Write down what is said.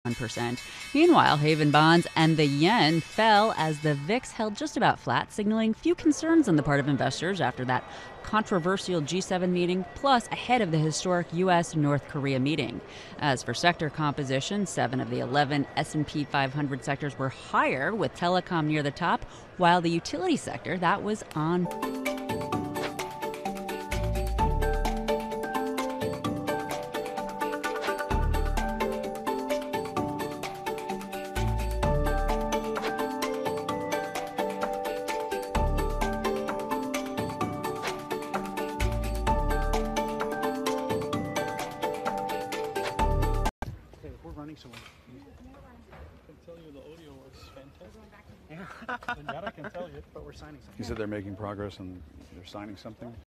1%. Meanwhile, Haven bonds and the yen fell as the VIX held just about flat, signaling few concerns on the part of investors after that controversial G7 meeting, plus ahead of the historic U.S.-North Korea meeting. As for sector composition, 7 of the 11 S&P 500 sectors were higher, with telecom near the top, while the utility sector, that was on. Okay, we're running somewhere. I can tell you the audio was fantastic. Yeah. That I can tell you. But we're signing something. You said they're making progress and they're signing something?